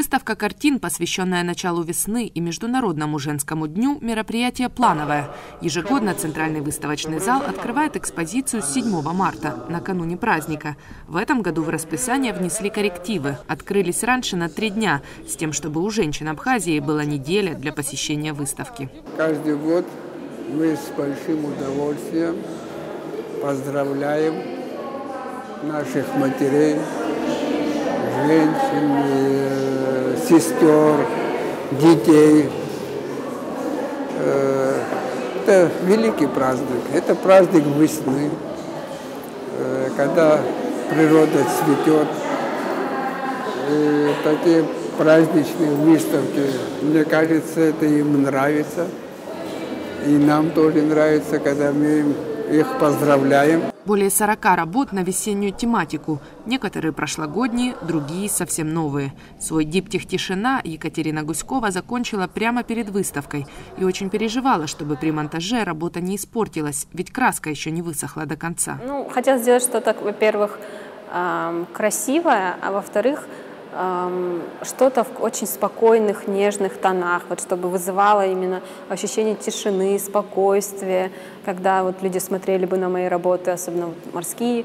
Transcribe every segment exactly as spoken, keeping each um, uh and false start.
Выставка картин, посвященная началу весны и Международному женскому дню, мероприятие плановое. Ежегодно Центральный выставочный зал открывает экспозицию с седьмого марта, накануне праздника. В этом году в расписание внесли коррективы. Открылись раньше на три дня, с тем, чтобы у женщин Абхазии была неделя для посещения выставки. Каждый год мы с большим удовольствием поздравляем наших матерей, женщин, сестер, детей. Это великий праздник. Это праздник весны, когда природа цветет. И такие праздничные выставки, мне кажется, это им нравится. И нам тоже нравится, когда мы их поздравляем. Более сорока работ на весеннюю тематику. Некоторые прошлогодние, другие совсем новые. Свой диптих «Тишина» Екатерина Гуськова закончила прямо перед выставкой и очень переживала, чтобы при монтаже работа не испортилась, ведь краска еще не высохла до конца. Ну, хотела сделать что-то, во-первых, красивое, а во-вторых, что-то в очень спокойных, нежных тонах, вот, чтобы вызывало именно ощущение тишины, спокойствия, когда вот люди смотрели бы на мои работы, особенно вот морские.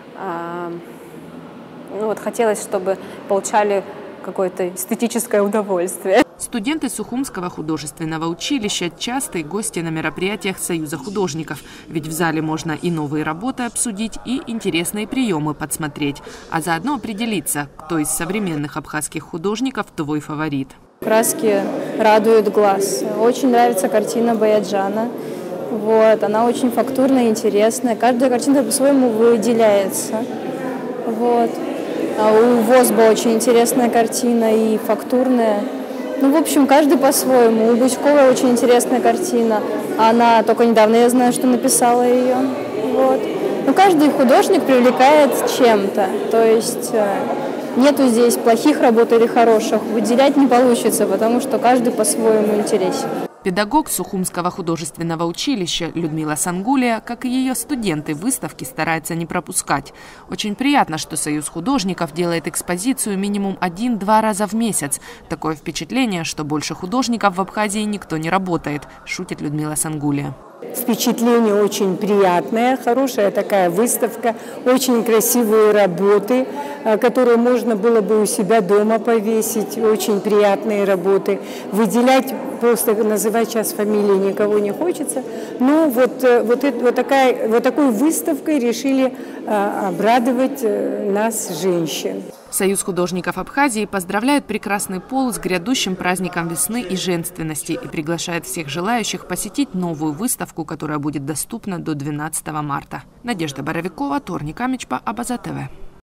Ну, вот, хотелось, чтобы получали какое-то эстетическое удовольствие. Студенты Сухумского художественного училища – частые гости на мероприятиях Союза художников. Ведь в зале можно и новые работы обсудить, и интересные приемы подсмотреть. А заодно определиться, кто из современных абхазских художников твой фаворит. Краски радуют глаз. Очень нравится картина Баяджана. Вот. Она очень фактурная, интересная. Каждая картина по-своему выделяется. Вот. А у Возба очень интересная картина и фактурная. Ну, в общем, каждый по-своему. У Гуськовой очень интересная картина. Она только недавно, я знаю, что написала ее. Вот. Но каждый художник привлекает чем-то. То есть нету здесь плохих работ или хороших. Выделять не получится, потому что каждый по-своему интересен. Педагог Сухумского художественного училища Людмила Сангулия, как и ее студенты, выставки старается не пропускать. Очень приятно, что Союз художников делает экспозицию минимум один-два раза в месяц. Такое впечатление, что больше художников в Абхазии никто не работает, шутит Людмила Сангулия. Впечатление очень приятное, хорошая такая выставка, очень красивые работы, которые можно было бы у себя дома повесить, очень приятные работы. Выделять, просто называть сейчас фамилии никого не хочется, но вот, вот, это, вот, такая, вот такой выставкой решили обрадовать нас, женщин. Союз художников Абхазии поздравляет прекрасный пол с грядущим праздником весны и женственности и приглашает всех желающих посетить новую выставку, которая будет доступна до двенадцатого марта. Надежда Боровикова, Торник Амичпа, Абаза ТВ.